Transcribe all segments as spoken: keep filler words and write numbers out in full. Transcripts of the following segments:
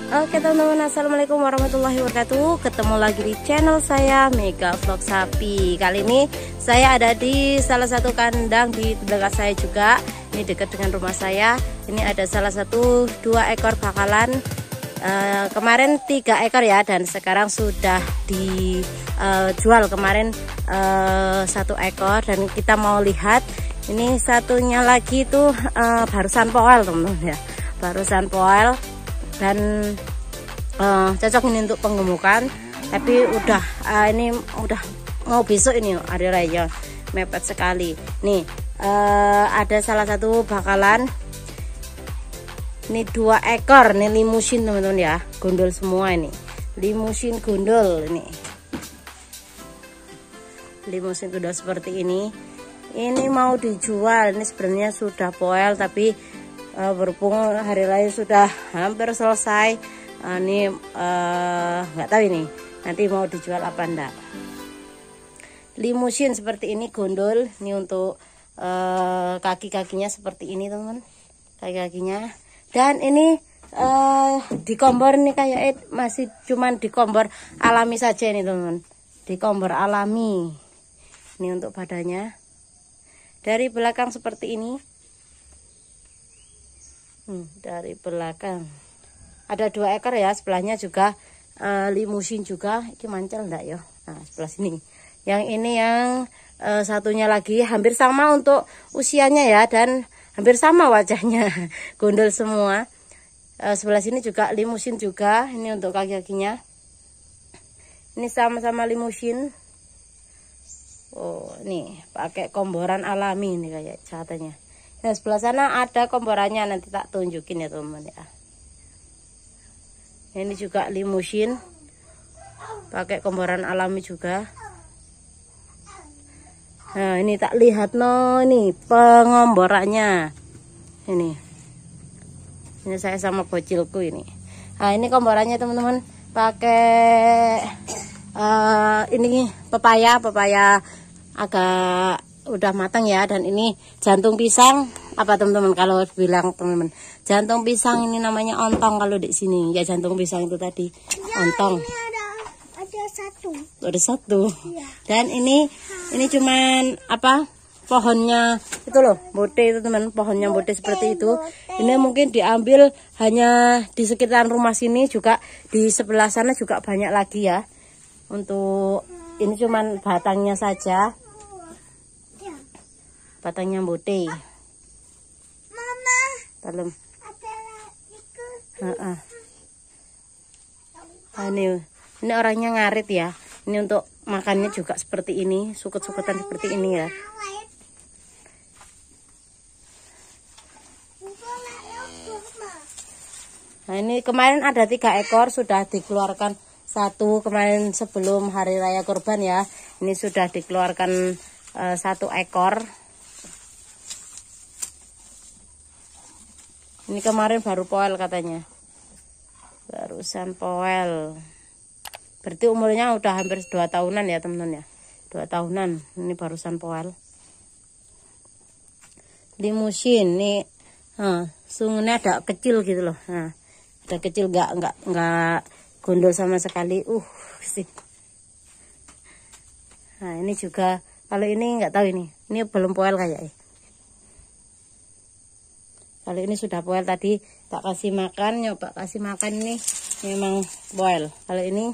Oke teman-teman, assalamualaikum warahmatullahi wabarakatuh. Ketemu lagi di channel saya Mega Vlog Sapi. Kali ini saya ada di salah satu kandang di belakang saya juga. Ini dekat dengan rumah saya. Ini ada salah satu dua ekor bakalan. Uh, kemarin tiga ekor ya, dan sekarang sudah dijual. Uh, kemarin uh, satu ekor, dan kita mau lihat ini satunya lagi itu uh, barusan poel teman-teman ya, barusan poel. Dan uh, cocok ini untuk penggemukan, tapi udah uh, ini udah mau besok ini hari raya, mepet sekali nih. Uh, ada salah satu bakalan ini dua ekor nih, limusin teman-teman ya, gondol semua ini, limusin gondol ini, limusin gondol seperti ini. Ini mau dijual, ini sebenarnya sudah poel, tapi Uh, berhubung hari raya sudah hampir selesai, uh, ini nggak uh, tahu ini nanti mau dijual apa enggak. Limusin seperti ini gondol, ini untuk uh, kaki-kakinya seperti ini teman, kaki-kakinya. Dan ini uh, dikombor nih kayak eh, masih cuman dikombor alami saja ini teman, dikombor alami. Ini untuk badannya dari belakang seperti ini. Hmm, dari belakang ada dua ekor ya, sebelahnya juga uh, limusin juga. Ini mancal enggak ya? Nah, sebelah sini. Yang ini yang uh, satunya lagi hampir sama untuk usianya ya, dan hampir sama wajahnya, gondol semua. Uh, sebelah sini juga limusin juga. Ini untuk kaki-kakinya. Ini sama-sama limusin. Oh, ini pakai komboran alami nih kayak katanya. Nah, sebelah sana ada komborannya, nanti tak tunjukin ya teman-teman ya. Ini juga limusin pakai komboran alami juga. Nah, ini tak lihat no, ini pengomborannya. Ini. Ini saya sama bocilku ini. Nah, ini komborannya teman-teman, pakai uh, ini pepaya, pepaya agak udah matang ya. Dan ini jantung pisang, apa teman-teman kalau bilang teman-teman, jantung pisang ini namanya ontong kalau di sini ya, jantung pisang itu tadi ya, ontong. Ini ada ada satu ada satu ya. Dan ini ini cuman apa, pohonnya itu loh, bote itu teman, pohonnya bote seperti itu. Ini mungkin diambil hanya di sekitar rumah sini, juga di sebelah sana juga banyak lagi ya. Untuk ini cuman batangnya saja, batangnya bote. Mama. Dalam. Heeh. Nah, ini ini orangnya ngarit ya. Ini untuk makannya juga seperti ini, sukut-sukutan seperti ini ya. Nah, ini kemarin ada tiga ekor, sudah dikeluarkan satu kemarin sebelum hari raya kurban ya. Ini sudah dikeluarkan uh, satu ekor. Ini kemarin baru poel katanya, barusan poel. Berarti umurnya udah hampir dua tahunan ya teman-teman ya, dua tahunan. Ini barusan poel. Limusin nih, nah, sungunnya ada kecil gitu loh. Nah, ada kecil, nggak nggak nggak gondol sama sekali. Uh, sih. Nah, ini juga kalau ini nggak tahu ini, ini belum poel kayaknya. Kalau ini sudah poel, tadi tak kasih makan, nyoba kasih makan, ini memang poel. Kalau ini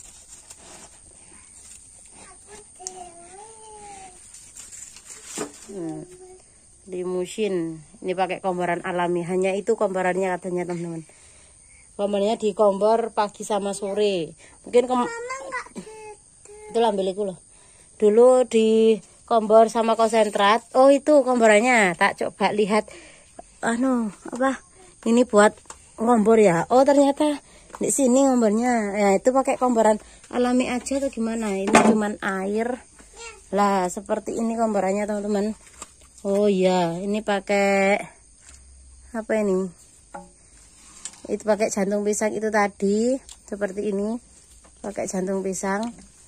hmm, limusin, ini pakai komboran alami, hanya itu komborannya katanya teman-teman. Kombornya dikombor pagi sama sore. Mungkin ke itu ambil itu loh. Dulu di kombor sama konsentrat. Oh, itu komborannya. Tak coba lihat. Anu apa ini buat ngombor ya. Oh, ternyata di sini ngombornya ya, itu pakai komboran alami aja atau gimana? Ini cuman air lah, seperti ini komborannya teman-teman. Oh iya, ini pakai apa ini, itu pakai jantung pisang itu tadi, seperti ini pakai jantung pisang.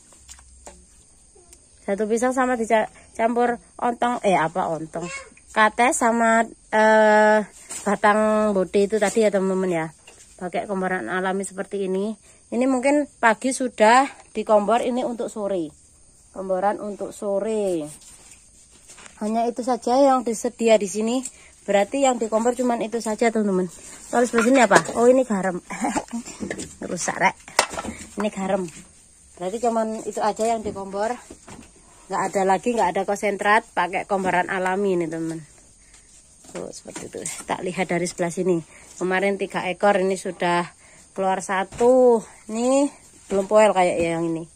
Jantung pisang sama dicampur ontong, eh apa ontong kates sama eh, batang bote itu tadi ya teman-teman ya. pakai komboran alami seperti ini. Ini mungkin pagi sudah dikombor, ini untuk sore. Komboran untuk sore. Hanya itu saja yang disedia di sini. Berarti yang dikombor cuman itu saja, teman-teman. Terus di sini apa? Oh, ini garam. Rusak, rek. Ini garam. Berarti cuman itu aja yang dikombor. Nggak ada lagi, nggak ada konsentrat, pakai komboran alami ini, teman-teman. Tuh, seperti itu. Tak lihat dari sebelah sini. Kemarin tiga ekor, ini sudah keluar satu. Ini belum poel kayak yang ini.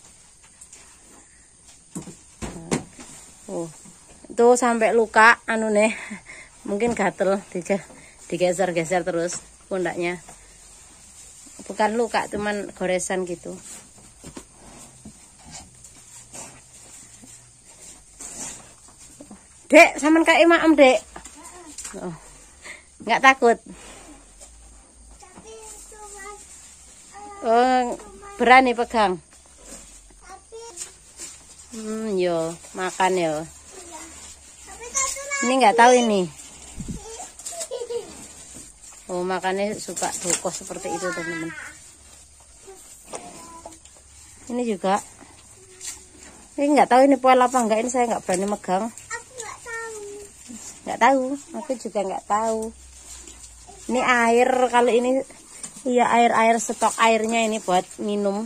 Oh, itu sampai luka anu nih. Mungkin gatel, digeser-geser terus pundaknya. Bukan luka, cuman goresan gitu. Dek, saman kayak maem, Dek. Oh, nggak takut. Oh, berani pegang. Hmm, yo, makan yo. Ini nggak tahu ini. Oh, makannya suka dukos seperti itu, teman-teman. Ini juga. Ini nggak tahu ini poel apa enggak. Ini saya nggak berani megang. Nggak tahu, aku juga nggak tahu. Ini air, kalau ini iya air-air stok airnya ini buat minum.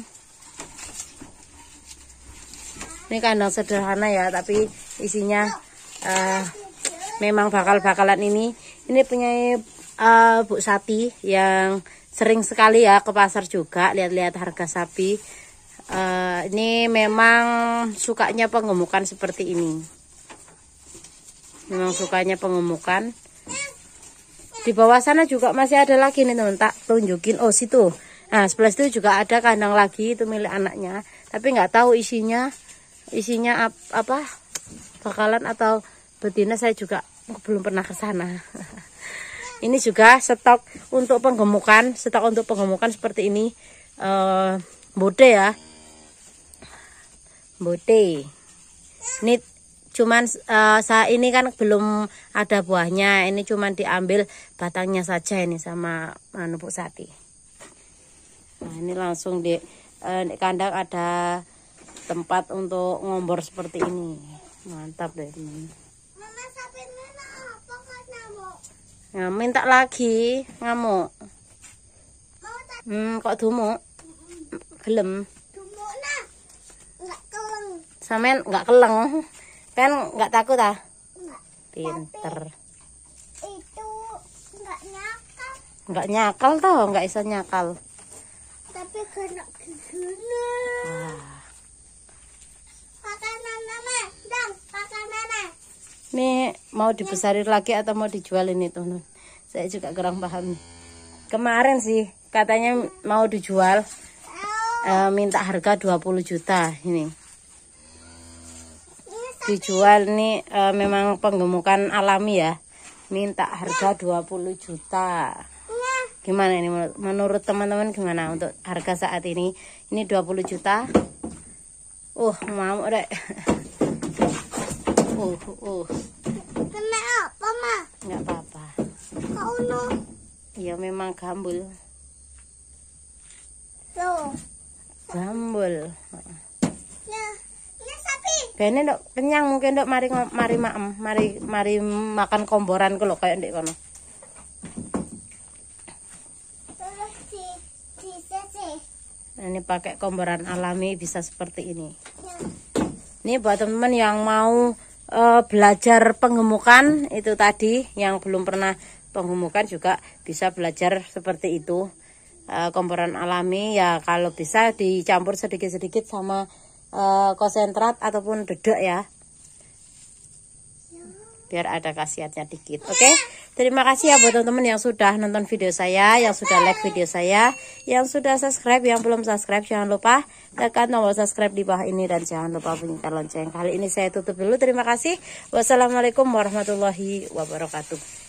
Ini kandang sederhana ya, tapi isinya uh, memang bakal-bakalan ini. Ini punya uh, Bu Sati yang sering sekali ya ke pasar juga lihat-lihat harga sapi. Uh, ini memang sukanya penggemukan seperti ini. Memang sukanya pengemukan. Di bawah sana juga masih ada lagi nih, teman, tak tunjukin. Oh, situ. Nah, sebelah situ juga ada kandang lagi, itu milik anaknya. Tapi nggak tahu isinya, isinya ap, apa, bakalan atau betina, saya juga belum pernah ke sana. Ini juga stok untuk penggemukan, stok untuk penggemukan seperti ini. Uh, bode ya, bode. Ini cuman uh, saat ini kan belum ada buahnya, ini cuman diambil batangnya saja ini sama anu Bu Sati. Nah, ini langsung di, uh, di kandang ada tempat untuk ngombor seperti ini. Mantap deh ini. Mama sapi mana apa kan ngamuk? Nah, minta lagi ngamuk. Hmm, kok dumuk? Gelem. Dumuk nah, nggak keleng. Sampean nggak keleng. Kan nggak takut ah? Enggak. Pinter. Itu nggak nyakal. Nggak nyakal toh, nggak bisa nyakal. Tapi kena gigina. Ah. Pakai mana, dang, pakai mana? Ini mau dibesarin lagi atau mau dijual ini, teman-teman? Saya juga kurang paham. Kemarin sih katanya mau dijual, e, minta harga dua puluh juta ini. Dijual nih e, memang penggemukan alami ya. Minta harga dua puluh juta. Gimana ini menurut teman-teman, gimana untuk harga saat ini? Ini dua puluh juta. Uh, mau deh. Uh, uh. Kena apa, Ma? Nggak apa-apa. Kau no. Ya memang gambul. Tuh. Gambul. Ya, ini sapi. Bene dok kenyang mungkin dok, mari mari maem, mari mari makan komboran kalau kayak ndek kono. Terus di di sese. Nah, ini pakai komboran alami bisa seperti ini. Ya. Ini buat teman-teman yang mau uh, belajar penggemukan itu tadi, yang belum pernah penggemukan juga bisa belajar seperti itu. Uh, komboran alami ya, kalau bisa dicampur sedikit-sedikit sama Uh, konsentrat ataupun dedek ya, biar ada khasiatnya dikit. Oke, okay? Terima kasih ya buat teman-teman yang sudah nonton video saya, yang sudah like video saya, yang sudah subscribe, yang belum subscribe jangan lupa tekan tombol subscribe di bawah ini dan jangan lupa bunyikan lonceng. Kali ini saya tutup dulu. Terima kasih. Wassalamualaikum warahmatullahi wabarakatuh.